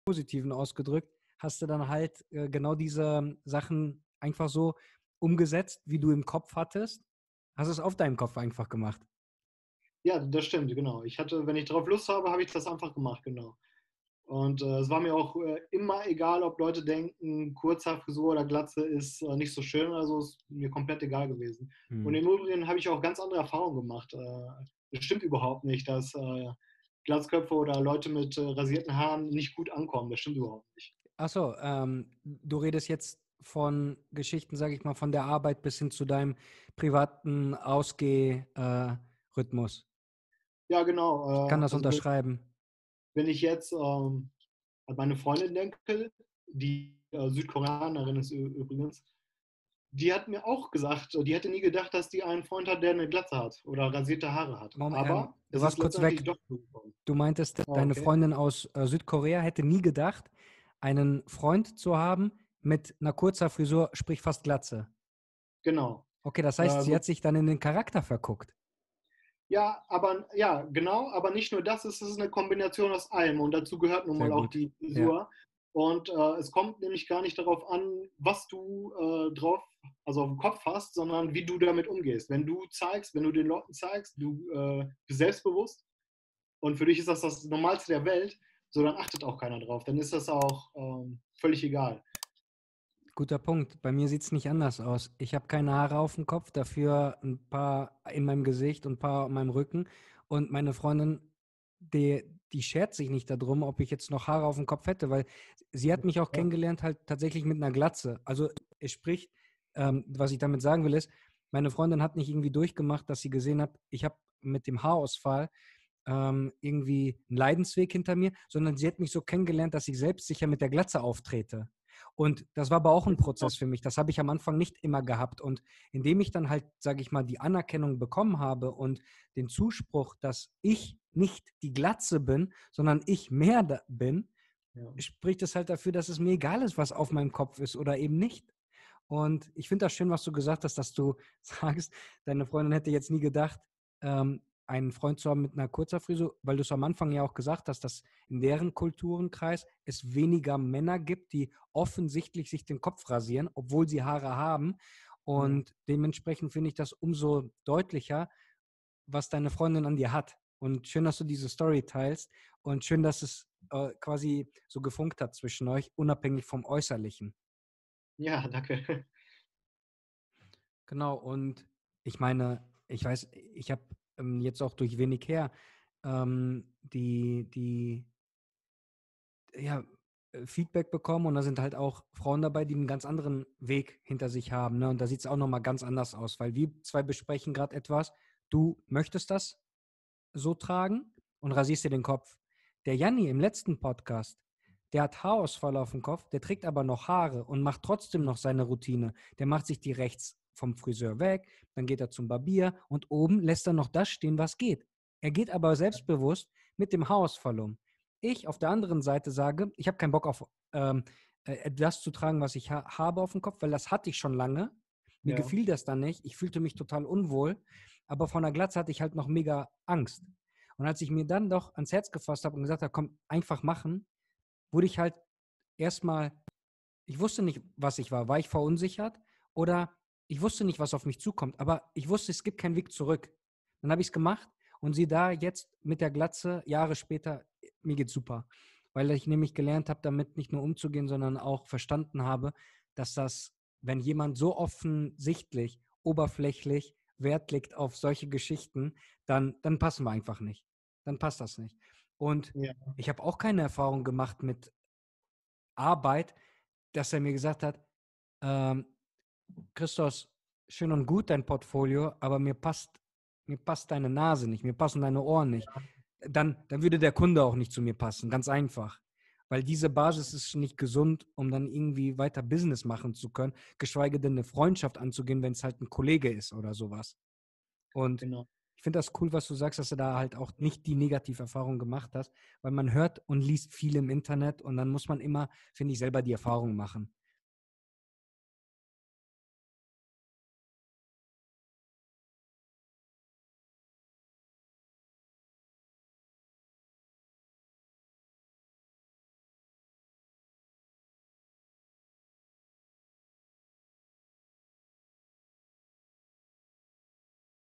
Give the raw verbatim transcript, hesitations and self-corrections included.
Positiven ausgedrückt, hast du dann halt äh, genau diese Sachen einfach so umgesetzt, wie du im Kopf hattest. Hast es auf deinem Kopf einfach gemacht. Ja, das stimmt, genau. Ich hatte, wenn ich darauf Lust habe, habe ich das einfach gemacht, genau. Und äh, es war mir auch äh, immer egal, ob Leute denken, Kurzhaarfrisur oder Glatze ist äh, nicht so schön, also ist mir komplett egal gewesen. Und Hm. im Übrigen habe ich auch ganz andere Erfahrungen gemacht. Äh, es stimmt überhaupt nicht, dass äh, Glatzköpfe oder Leute mit äh, rasierten Haaren nicht gut ankommen. Das stimmt überhaupt nicht. Ach so, ähm, du redest jetzt von Geschichten, sage ich mal, von der Arbeit bis hin zu deinem privaten Ausgeh-Rhythmus. Ja, Ich kann genau. das Äh, also wenn unterschreiben. wenn ich jetzt ähm, an meine Freundin denke, die äh, Südkoreanerin ist ü- übrigens, die hat mir auch gesagt, die hätte nie gedacht, dass die einen Freund hat, der eine Glatze hat oder rasierte Haare hat. Moment, ähm, Aber du es ist warst kurz letztendlich weg. doch so gekommen. Du meintest, Ah, deine okay, Freundin aus äh, Südkorea hätte nie gedacht, einen Freund zu haben mit einer kurzer Frisur, sprich fast Glatze. genau. Okay, das heißt, Äh, sie so, hat sich dann in den Charakter verguckt. ja, aber ja, genau, aber nicht nur das, es ist eine Kombination aus allem und dazu gehört nun Sehr mal auch gut. die Ja, Frisur. Und äh, es kommt nämlich gar nicht darauf an, was du äh, drauf, also auf dem Kopf hast, sondern wie du damit umgehst. Wenn du zeigst, wenn du den Leuten zeigst, du äh, bist selbstbewusst und für dich ist das das Normalste der Welt, so dann achtet auch keiner drauf. Dann ist das auch ähm, völlig egal. guter Punkt. Bei mir sieht es nicht anders aus. Ich habe keine Haare auf dem Kopf, dafür ein paar in meinem Gesicht und ein paar an meinem Rücken. Und meine Freundin, die, die schert sich nicht darum, ob ich jetzt noch Haare auf dem Kopf hätte, weil sie hat mich auch Ja, kennengelernt halt tatsächlich mit einer Glatze. Also es spricht, ähm, was ich damit sagen will, ist, meine Freundin hat nicht irgendwie durchgemacht, dass sie gesehen hat, ich habe mit dem Haarausfall ähm, irgendwie einen Leidensweg hinter mir, sondern sie hat mich so kennengelernt, dass ich selbstsicher mit der Glatze auftrete. Und das war aber auch ein Prozess für mich. Das habe ich am Anfang nicht immer gehabt. Und indem ich dann halt, sage ich mal, die Anerkennung bekommen habe und den Zuspruch, dass ich nicht die Glatze bin, sondern ich mehr da bin, ja. spricht es halt dafür, dass es mir egal ist, was auf meinem Kopf ist oder eben nicht. Und ich finde das schön, was du gesagt hast, dass du sagst, deine Freundin hätte jetzt nie gedacht, ähm, einen Freund zu haben mit einer kurzer Frisur, weil du es am Anfang ja auch gesagt hast, dass in deren Kulturenkreis es weniger Männer gibt, die offensichtlich sich den Kopf rasieren, obwohl sie Haare haben. Ja. Und dementsprechend finde ich das umso deutlicher, was deine Freundin an dir hat. Und schön, dass du diese Story teilst und schön, dass es äh, quasi so gefunkt hat zwischen euch, unabhängig vom Äußerlichen. Ja, danke. Genau, und ich meine, ich weiß, ich habe ähm, jetzt auch durch wenig her ähm, die, die, ja, äh, Feedback bekommen und da sind halt auch Frauen dabei, die einen ganz anderen Weg hinter sich haben. Ne? Und da sieht es auch nochmal ganz anders aus, weil wir zwei besprechen gerade etwas. Du möchtest das so tragen und rasierst dir den Kopf. Der Janni im letzten Podcast, der hat Haarausfall auf dem Kopf, der trägt aber noch Haare und macht trotzdem noch seine Routine. Der macht sich die rechts vom Friseur weg, dann geht er zum Barbier und oben lässt er noch das stehen, was geht. Er geht aber selbstbewusst mit dem Haarausfall um. Ich auf der anderen Seite sage, ich habe keinen Bock auf ähm, äh, das zu tragen, was ich ha habe auf dem Kopf, weil das hatte ich schon lange. Mir Ja, gefiel das dann nicht. Ich fühlte mich total unwohl. Aber von der Glatze hatte ich halt noch mega Angst. Und als ich mir dann doch ans Herz gefasst habe und gesagt habe, komm, einfach machen, wurde ich halt erstmal, ich wusste nicht, was ich war. War ich verunsichert oder ich wusste nicht, was auf mich zukommt, aber ich wusste, es gibt keinen Weg zurück. Dann habe ich es gemacht und sie da jetzt mit der Glatze, Jahre später, mir geht's super. Weil ich nämlich gelernt habe, damit nicht nur umzugehen, sondern auch verstanden habe, dass das, wenn jemand so offensichtlich, oberflächlich Wert legt auf solche Geschichten, dann, dann passen wir einfach nicht. Dann passt das nicht. Und ja, ich habe auch keine Erfahrung gemacht mit Arbeit, dass er mir gesagt hat, ähm, Christos, schön und gut dein Portfolio, aber mir passt, mir passt deine Nase nicht, mir passen deine Ohren nicht. Dann, dann würde der Kunde auch nicht zu mir passen, ganz einfach. Weil diese Basis ist nicht gesund, um dann irgendwie weiter Business machen zu können, geschweige denn eine Freundschaft anzugehen, wenn es halt ein Kollege ist oder sowas. Und genau. ich finde das cool, was du sagst, dass du da halt auch nicht die Negativerfahrung gemacht hast, weil man hört und liest viel im Internet und dann muss man immer, finde ich, selber die Erfahrung machen.